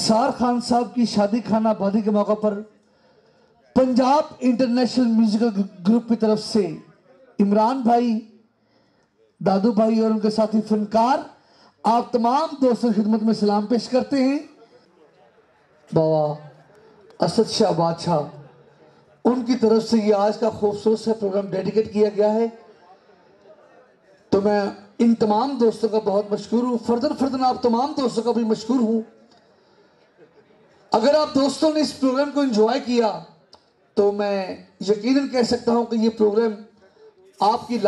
अंसार खान साहब की शादी खाना आबादी के मौके पर पंजाब इंटरनेशनल म्यूजिकल ग्रुप की तरफ से इमरान भाई, दादू भाई और उनके साथी फनकार आप तमाम दोस्तों की खिदमत में सलाम पेश करते हैं। बाबा असद शाह बादशाह उनकी तरफ से ये आज का खूबसूरत सा प्रोग्राम डेडिकेट किया गया है, तो मैं इन तमाम दोस्तों का बहुत मशकूर हूँ। फर्दन आप तमाम दोस्तों का भी मशकूर हूँ। अगर आप दोस्तों ने इस प्रोग्राम को एंजॉय किया तो मैं यकीनन कह सकता हूँ कि ये प्रोग्राम आपकी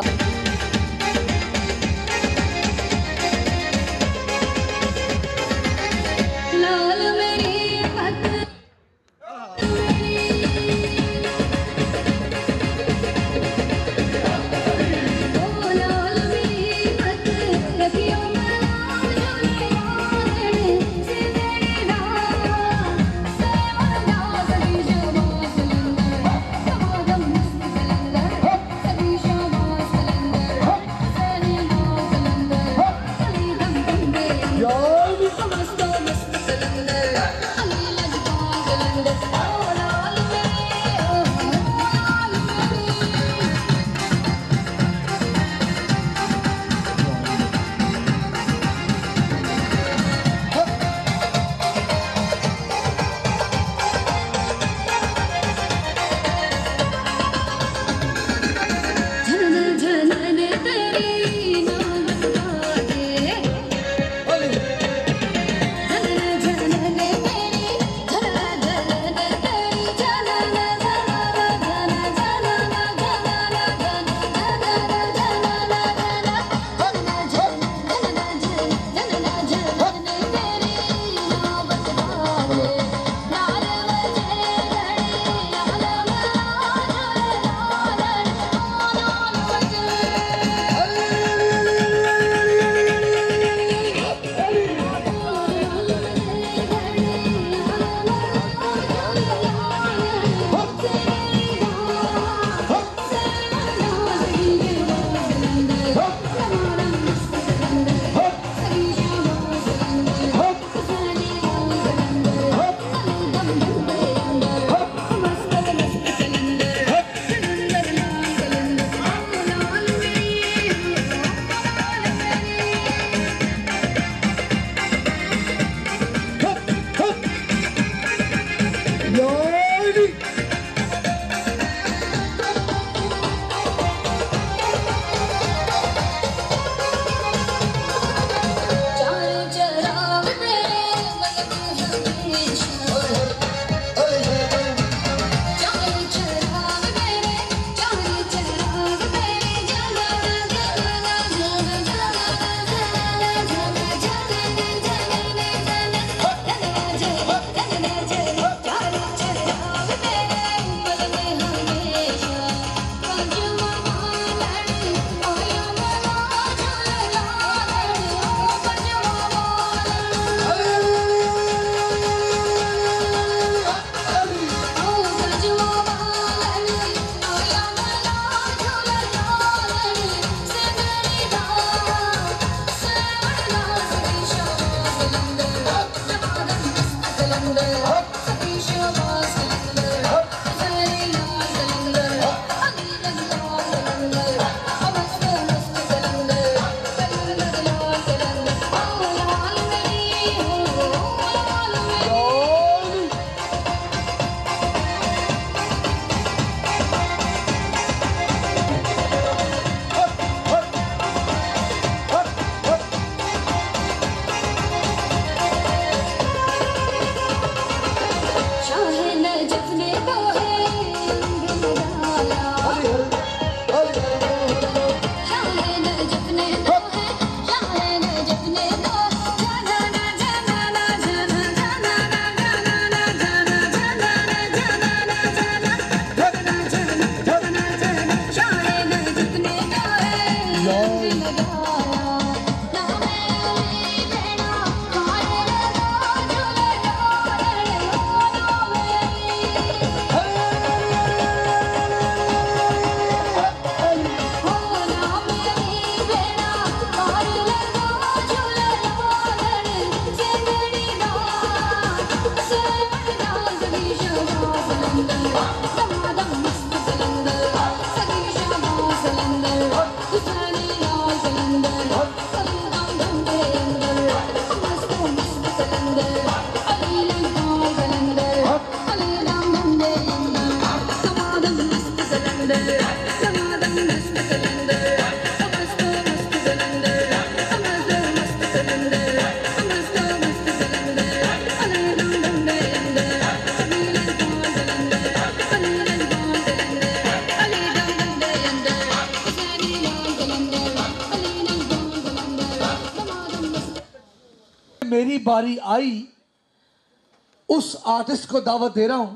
बारी आई उस आर्टिस्ट को दावत दे रहा हूं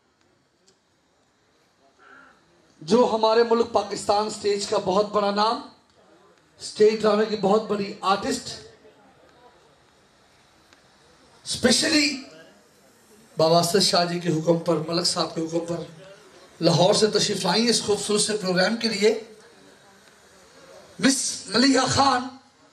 जो हमारे मुल्क पाकिस्तान स्टेज का बहुत बड़ा नाम, स्टेज ड्रामे की बहुत बड़ी आर्टिस्ट, स्पेशली बाबा असद शाह जी के हुक्म पर, मलक साहब के हुक्म पर लाहौर से तशरीफ लाई इस खूबसूरत से प्रोग्राम के लिए। मिस मलिहा खान,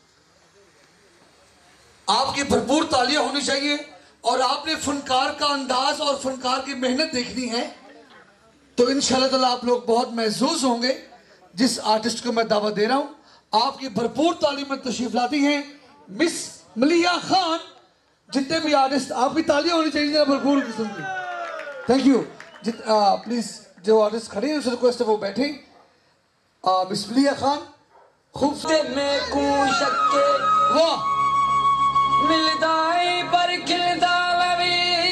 आपकी भरपूर तालियां होनी चाहिए और आपने फनकार का अंदाज और फनकार की मेहनत देखनी है तो इंशाअल्लाह ताला आप लोग बहुत महसूस होंगे। जिस आर्टिस्ट को मैं दावत दे रहा हूं आपकी भरपूर तालीम में तशरीफ लाती हैं मिस मलिहा खान। जितने भी आर्टिस्ट, आपकी तालियां होनी चाहिए भरपूर किस्म की। Thank you. प्लीज जो आर्टिस्ट खड़े हैं उनसे रिक्वेस्ट है वो बैठे। मिस मलिहा खान खूबसूरत में कुछ शक्के वाह मिलदाई पर खिलदा लवी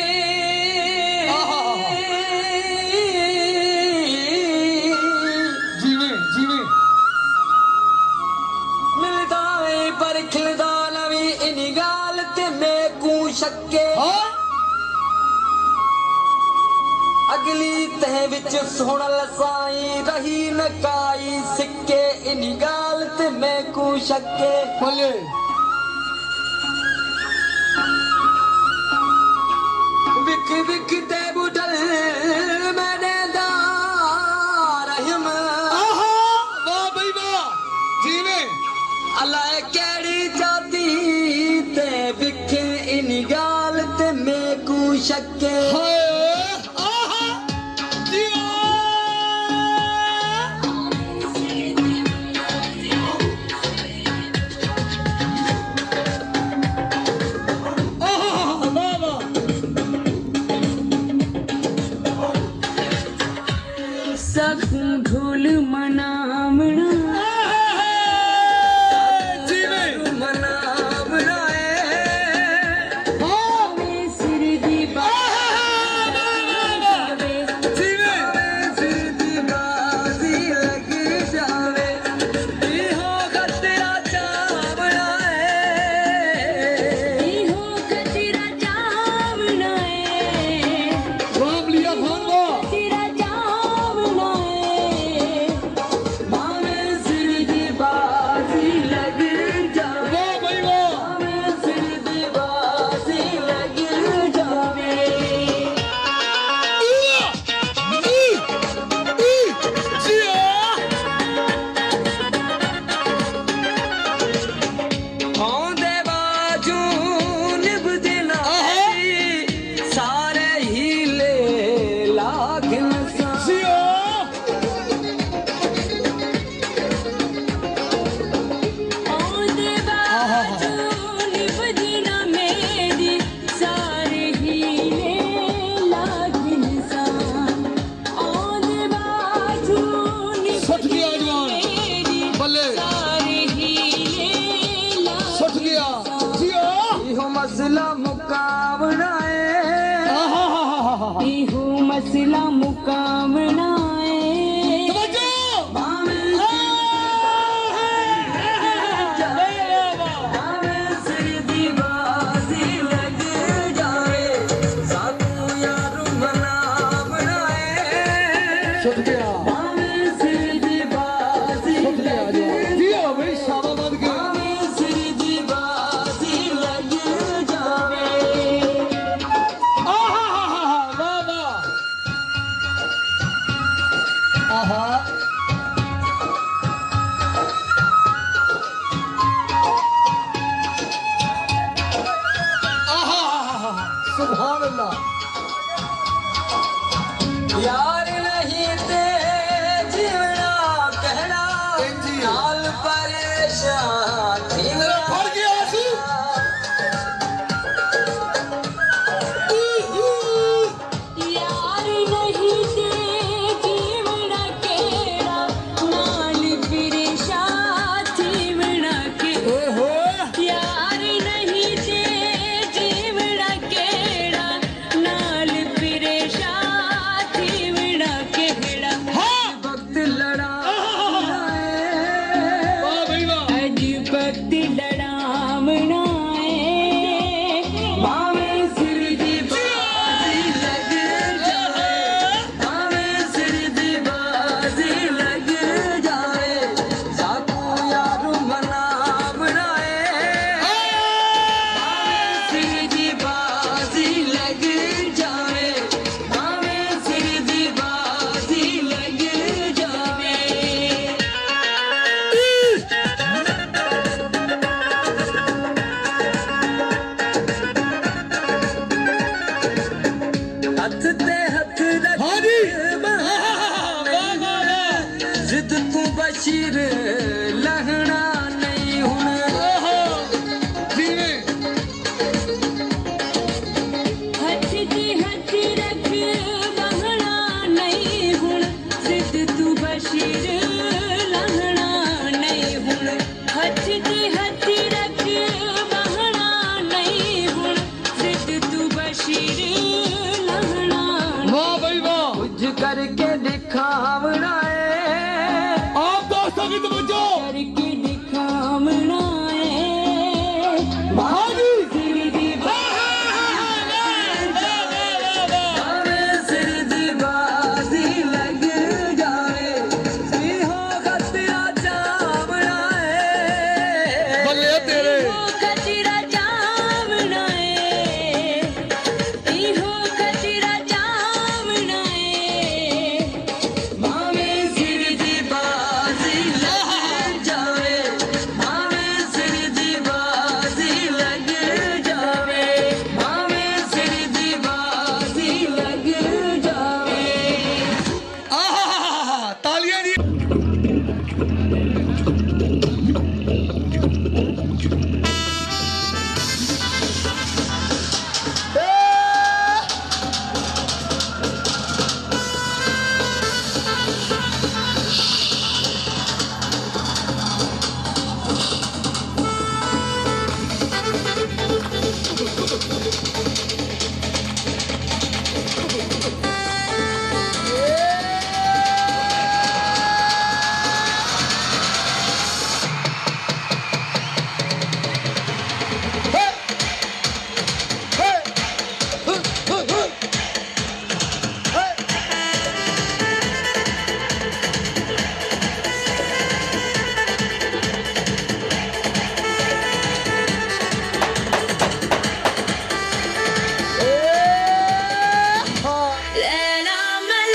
जीवे जीवे मिलदाई पर खिलदा लवी इनी गाल ते में कुछ शक्के अगली तह विच सुन लसाई रही नकाई सिक्के इनी गाल ते में कुछ शक्के बोले विक विक ते बुढ़ल मैंने दारहम वाह भाई वाह जीवे अल्लाह केड़ी जाती ते विक इन गाल ते में कु शक्के ढोल मनावना मनावना सिर दी बाजी लग जावे इहो खतरा चावना इहो खतरा चावना वाह मलिहा खान वाह मसला मुकाबला इहो मसला मुकाबला सिर दी बाजी लग जाए साकू यार बना बनाए छुट गया सिर दी बाजी लग दिया भाई शाबाश के सिर दी बाजी लग जावे सुभान अल्लाह। यार नहीं ते जीवना कहना नाल परेशान मेरा फड़ गया आंसू। यार नहीं ते जीवना कहना बशीर लहना नहीं हुन हथ ते हथ रख बहना नहीं हुन जिद तू बशीर लहना नहीं हुन हथ ते हथ रख बहना नहीं हुन जिद तू बशीर लहना वाह भाई वाह कुछ करके दिखावना है आप दोस्तों की तवज्जो करके दिखावना है भाभी सिर दी बाजी लग जाए हो खतरा जावना है बल्ले तेरे कचरा जावना है इहो कचरा जावना है मावे सिर दी बाजी लग जाए मावे सिर दी बाजी लग जावे मावे सिर दी बाजी लग जावे आहा तालियां दी लैला मैं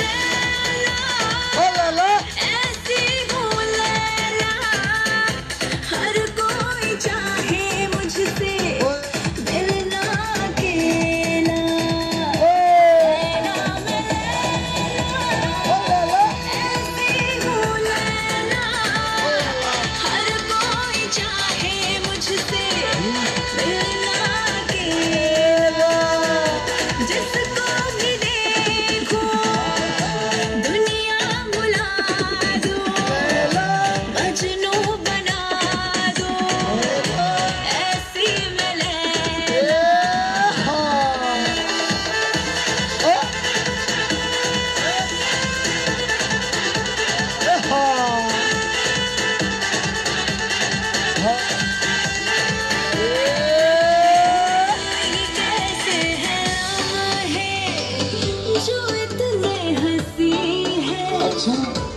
लैला ऐसी हूँ लैला हर कोई चाहे मुझसे मिलना अकेला लैला मैं लैला ऐसी हूँ लैला हर कोई चाहे मुझसे मिलना अकेला जिसको भी देखो दुनिया भुला दो मजनू बना दो ऐसी मैं लैला ये कैसे है लम्हे जो इतने हंसी है